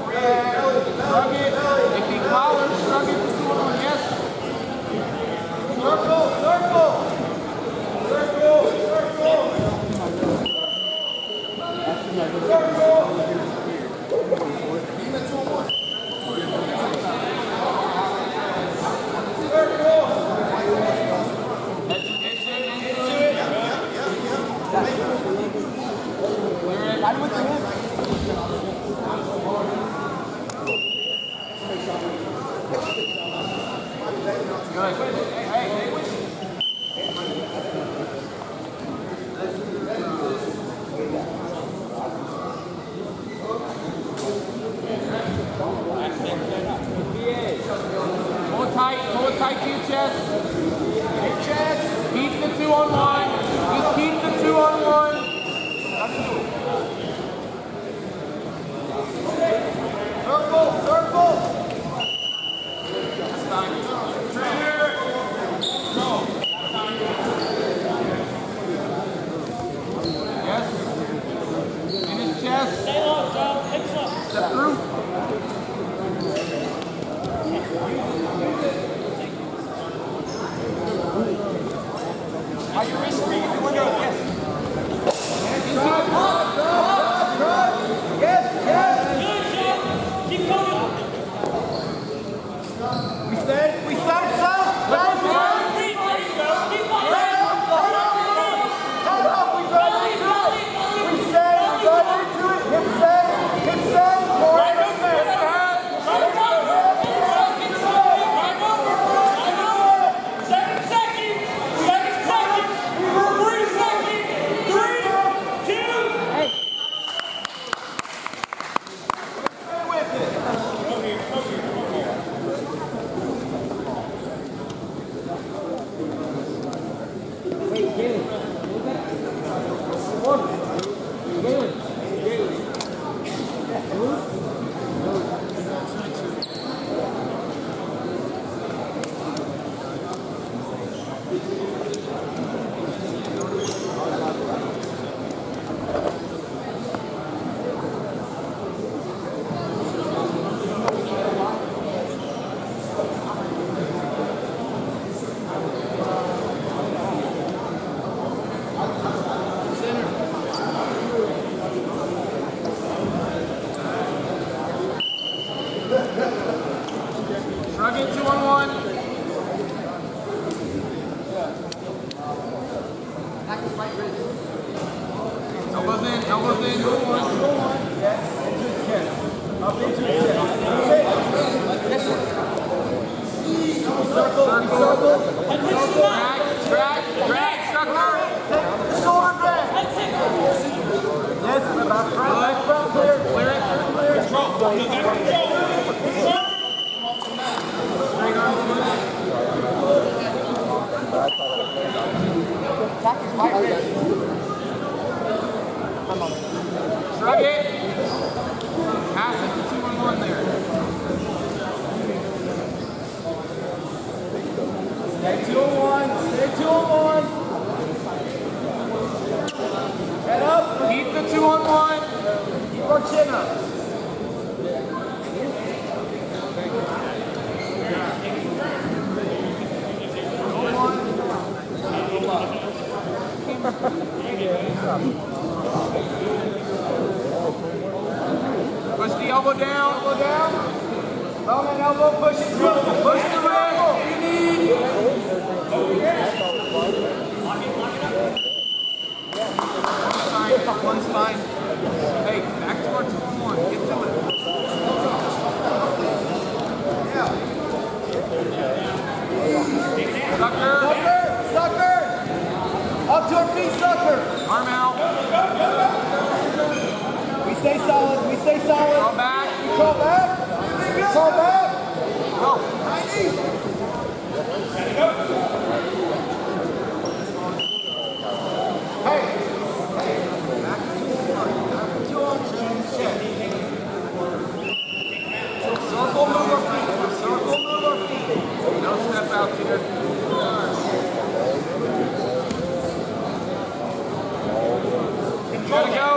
Shrug it. If he collars, shrug it. Yes. Circle, circle. Circle, circle. Circle. Give it to him once. Circle. Into it. Clear it. Right with your hand. Good. Hey, pull it tight to your chest. Keep the 2-on-1. Just keep the 2-on-1. Circle, circle. Yes. In his chest. Stay low, Joe. Step through. Are you wrist free? Yes. Into it. Yes, yes. Keep going. We stay, so. Shrug it, 2-on-1. Elbows in, elbows in. Yes, into his chest. Up into his chest. Circle, circle. Drag, sucker. Take the shoulder back. Yes, about front, clear. Clear it. Shrug it. Pass it to 2-on-1 there. Stay 2-on-1. Stay 2-on-1. Head up. Keep the 2-on-1. Keep our chin up. Push the elbow down, Thumb and elbow, push it through. Push the wrist. One's fine. Hey, back to our 2-on-1. Get to it. Yeah. Sucker. Up to our feet, sucker. Arm out. We stay solid. Crawl back. Crawl back. Go. Hey. Back to 2-on-1. Circle, move our feet. No step out here. Gotta go.